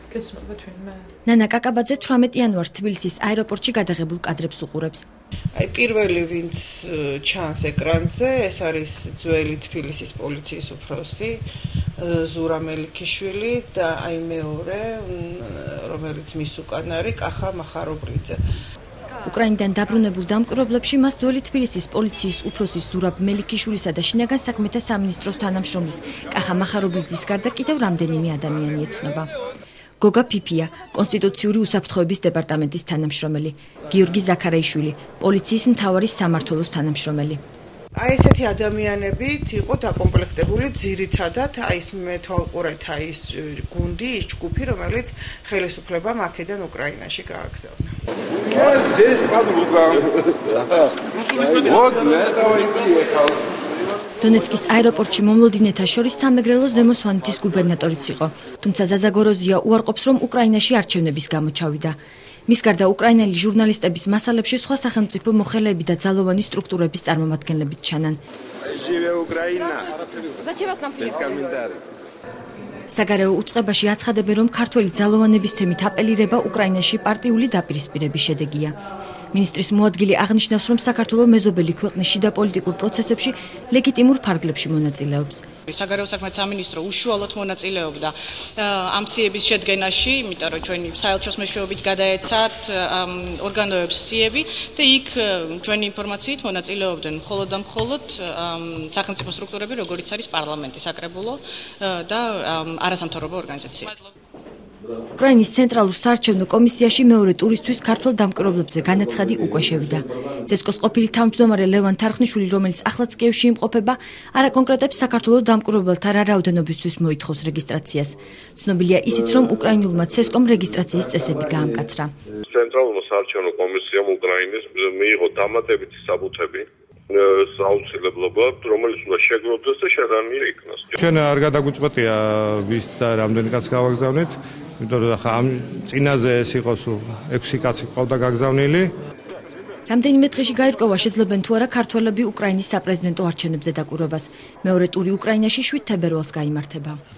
ნანა კაკაბაძე 18 იანვარს თბილისის აეროპორტში გადაღებულ კადრებს უყურებს. Აი პირველი ვინც ჩანს ეკრანზე, ეს არის ძველი თბილისის პოლიციის უფროსი ზურა მელიქიშვილი და აი მეორე, რომელიც მის უკან არის კახა მახარობრიძე. უკრაინიდან დაბრუნებულ დამკვირვებლებში მას ძველი თბილისის პოლიციის უფროსის ზურაბ მელიქიშვილისა და შინაგან საქმეთა სამინისტროს თანამშრომლის კახა მახარობრიძის გარდა კიდევ რამდენიმე ადამიანი ეცნობა. გოგა ფიფია, კონსტიტუციური უსაფრთხოების დეპარტამენტის თანამშრომელი, გიორგი ზაქარაიშვილი, პოლიციის მთავარი სამმართველოს თანამშრომელი. Აი ესეთი ადამიანებით იყო დაკომპლექტებული ძირითადად აი ეს მეთვალყურეთა ის გუნდი, ის ჯგუფი, რომელიც ხელისუფლებამ აქედან უკრაინაში გააგზავნა. დონეცკის აეროპორტში მომლოდინეთა შორის სამეგრელო ზემო სვანეთის გუბერნატორიც იყო, თუმცა ზაზაგოროზია უარყოფს, რომ უკრაინაში არჩევნების გამო ჩავიდა. მის გარდა უკრაინელი ჟურნალისტების მასალებში სხვა სახელმწიფო მოხელეები და ძალოვანი სტრუქტურების წარმომადგენლებიც ჩანან. საგარეო უწყებაში აცხადებენ, რომ ქართველი ძალოვანების თემით აპელირება უკრაინაში პარტიული დაპირისპირების შედეგია. მინისტრის მოადგილე აღნიშნავს, რომ საქართველოს მეზობელი ქვეყნის შიდა პოლიტიკურ პროცესებში ლეგიტიმურ ფარგლებში მონაწილეობს. საგარეო საქმეთა სამინისტრო უშუალოდ მონაწილეობდა ამ სიების შედგენაში, იმიტომ რომ ჩვენი საელჩოს მეშვეობით გადაეცათ ორგანოებს სიები და იქ ჩვენი ინფორმაციით მონაწილეობდნენ მხოლოდ და მხოლოდ სახელმწიფო სტრუქტურები, როგორიც არის პარლამენტი, საკრებულო და არასამთავრობო ორგანიზაციები. უკრაინის ცენტრალურ საარჩევნო კომისიაში მეორე ტურისთვის ქართველ დამკვირვებლებზე განაცხადი უკვე შევიდა. ცესკოს ყოფილი თავმჯდომარე ლევან თარხნიშვილი, რომელიც ახლაც კიევში იმყოფება, არაკონკრეტებს საქართველოს დამკვირვებელთა რა რაოდენობისთვის მოითხოვს რეგისტრაციას. ცნობილია ისიც, რომ უკრაინულმა ცესკომ რეგისტრაციის წესები გაამკაცრა. ცენტრალურ საარჩევნო კომისიამ უკრაინის მიიღო დამატებითი საბუთები საუცილებლობად, რომელიც უნდა შეგროვდეს და შეტანილი იქნას. ჩვენ არ გადაგვიწყვეტია ვის და რამდენი კაც გავაგზავნეთ, იმიტომ რომ ახლა ამ წინაზე ეს იყოს 6 კაცი ყავდა გაგზავნილი. რამდენიმე დღეში გაირკვევა შეძლებენ თუ არა ქართველები უკრაინის საპრეზიდენტო არჩევნებზე დაკვირვებას. მეორე ტური უკრაინაში 7 თებერვალს გაიმართება.